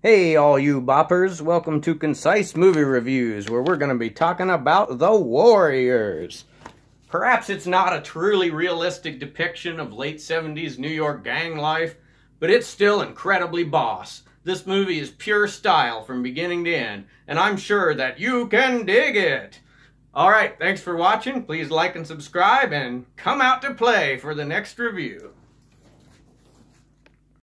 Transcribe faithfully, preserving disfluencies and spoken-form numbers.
Hey all you boppers, welcome to Concise Movie Reviews, where we're going to be talking about The Warriors. Perhaps it's not a truly realistic depiction of late seventies New York gang life, but it's still incredibly boss. This movie is pure style from beginning to end, and I'm sure that you can dig it. Alright, thanks for watching. Please like and subscribe, and come out to play for the next review.